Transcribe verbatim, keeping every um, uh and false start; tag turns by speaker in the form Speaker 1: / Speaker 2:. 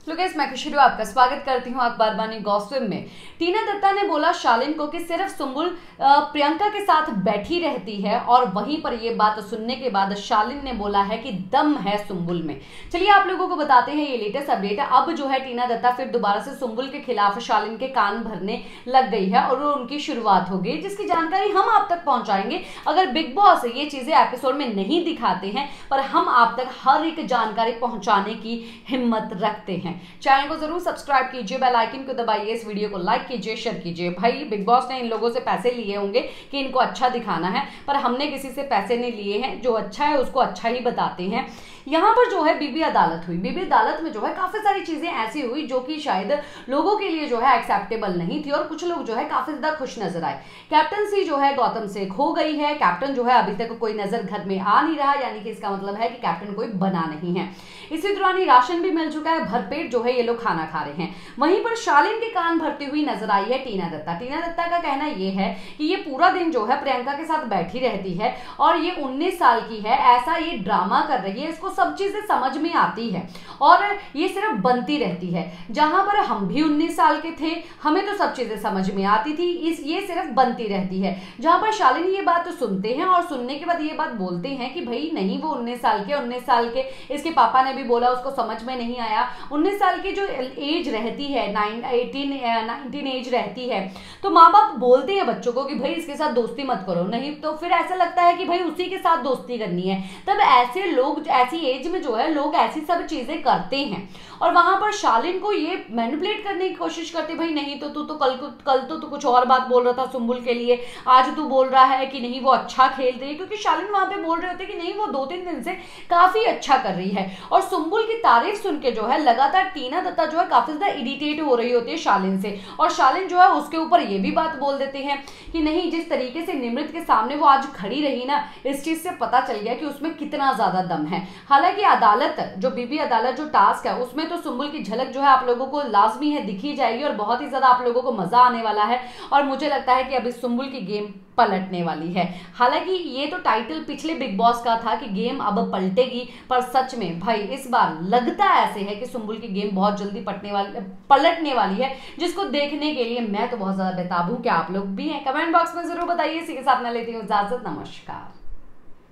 Speaker 1: तो गाइस मैं खुशी आपका स्वागत करती हूँ अखबार बानी गॉसिप में। टीना दत्ता ने बोला शालीन को कि सिर्फ सुंबुल प्रियंका के साथ बैठी रहती है और वहीं पर ये बात सुनने के बाद शालीन ने बोला है कि दम है सुंबुल में। चलिए आप लोगों को बताते हैं ये लेटेस्ट अपडेट है। अब जो है टीना दत्ता फिर दोबारा से सुंबुल के खिलाफ शालीन के कान भरने लग गई है और उनकी शुरुआत हो गई, जिसकी जानकारी हम आप तक पहुंचाएंगे। अगर बिग बॉस ये चीजें एपिसोड में नहीं दिखाते हैं पर हम आप तक हर एक जानकारी पहुंचाने की हिम्मत रखते हैं। चैनल को जरूर सब्सक्राइब कीजिए, बेल आइकन को दबाइए, इस वीडियो को लाइक कीजिए, शेयर कीजिए। भाई बिग बॉस ने इन लोगों से पैसे लिए होंगे कि इनको अच्छा दिखाना है, पर हमने किसी से पैसे नहीं लिए हैं। जो अच्छा है उसको अच्छा ही बताते हैं। यहाँ पर जो है बीबी अदालत हुई। बीबी अदालत में जो है काफी सारी चीजें ऐसी हुई जो कि शायद लोगों के लिए जो है एक्सेप्टेबल नहीं थी और कुछ लोग जो है काफी ज्यादा खुश नजर आए। कैप्टनसी जो है गौतम से खो गई है। कैप्टन जो है अभी तक कोई नजर घर में आ नहीं रहा, यानी कि इसका मतलब है कि कैप्टन कोई बना नहीं है। इसी दौरान ही राशन भी मिल चुका है, भरपेट जो है ये लोग खाना खा रहे हैं। वहीं पर शालीन के कान भरती हुई नजर आई है टीना दत्ता। टीना दत्ता का कहना यह है कि ये पूरा दिन जो है प्रियंका के साथ बैठी रहती है और ये उन्नीस साल की है, ऐसा ये ड्रामा कर रही है, इसको सब चीजें समझ में आती है और ये सिर्फ बनती रहती है। जहां पर हम भी उन्नीस साल के थे, हमें तो सब चीजें समझ में आती थी, इस ये सिर्फ बनती रहती है। जहां पर शालीन ये बात तो सुनते हैं और सुनने के बाद ये बात बोलते हैं कि भाई नहीं, वो उन्नीस साल के उन्नीस साल के इसके पापा ने भी बोला, उसको समझ में नहीं आया। उन्नीस साल की जो एज रहती है, नाइन एटीन नाइनटीन एज रहती है, तो माँ बाप बोलते हैं बच्चों को कि भाई इसके साथ दोस्ती मत करो, नहीं तो फिर ऐसा लगता है कि भाई उसी के साथ दोस्ती करनी है। तब ऐसे लोग ऐसी एज में जो है लोग ऐसी सब चीजें करते हैं और वहां पर शालीन को ये मैनिपुलेट करने की कोशिश करते, भाई नहीं तो तू तो कल कल तो तू कुछ और बात बोल रहा था सुंबुल के लिए, आज तू बोल रहा है कि नहीं वो अच्छा खेल रही है, क्योंकि शालीन वहां पे बोल रहे होते कि नहीं वो दो तीन दिन से काफी अच्छा कर रही है। और सुंबुल की तारीफ सुन के जो है लगातार टीना दत्ता जो है काफी ज्यादा इरिटेट हो रही होती है शालीन से, और शालीन जो है उसके ऊपर ये भी बात बोल देते हैं कि नहीं, जिस तरीके से निमृत के सामने वो आज खड़ी रही ना, इस चीज से पता चल गया कि उसमें कितना ज्यादा दम है। हालांकि अदालत जो बीबी अदालत जो टास्क है उसमें तो सुंबुल की झलक जो है आप लोगों को लाजमी है दिखी जाएगी और बहुत ही ज्यादा आप लोगों को मजा आने वाला है और मुझे लगता है कि अभी सुंबुल की गेम पलटने वाली है। हालांकि ये तो टाइटल पिछले बिग बॉस का था कि गेम अब पलटेगी, पर सच में भाई इस बार लगता ऐसे है कि सुंबुल की गेम बहुत जल्दी पलटने वाली पलटने वाली है, जिसको देखने के लिए मैं तो बहुत ज्यादा बेताब हूं। क्या आप लोग भी हैं? कमेंट बॉक्स में जरूर बताइए। इसी के साथ मैं लेती हूँ इजाजत। नमस्कार।